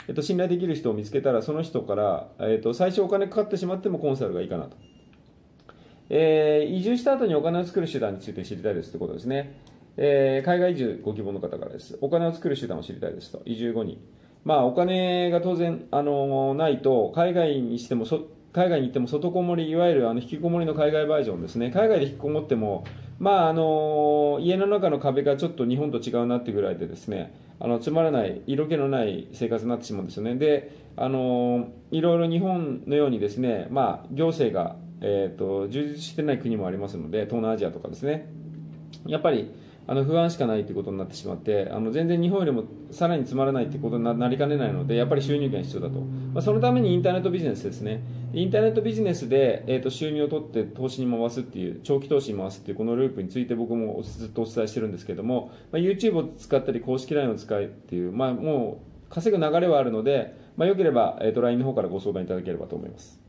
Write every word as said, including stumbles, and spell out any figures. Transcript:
えっと、信頼できる人を見つけたら、その人から、えっと、最初お金かかってしまってもコンサルがいいかなと。えー移住した後にお金を作る手段について知りたいですということですね。えー海外移住ご希望の方からです。お金を作る手段を知りたいですと。移住後に。まあ、お金が当然、あのないと、海外にしてもそ、海外に行っても外こもり、いわゆるあの引きこもりの海外バージョンですね。海外で引きこもっても、まあ、あの家の中の壁がちょっと日本と違うなっていうぐらいでですね、あのつまらない、色気のない生活になってしまうんですよね。で、あのいろいろ日本のようにですね、まあ、行政が、えーと、充実してない国もありますので、東南アジアとかですね、やっぱりあの不安しかないということになってしまって、あの全然日本よりもさらにつまらないということになりかねないので、やっぱり収入源が必要だと、まあ、そのためにインターネットビジネスですね、インターネットビジネスで、えー、と収入を取って投資に回すっていう、長期投資に回すっていうこのループについて僕もずっとお伝えしてるんですけども、まあ、YouTube を使ったり、公式 ライン を使いっていう、まあ、もう稼ぐ流れはあるので、まあ、よければ、えー、と ライン の方からご相談いただければと思います。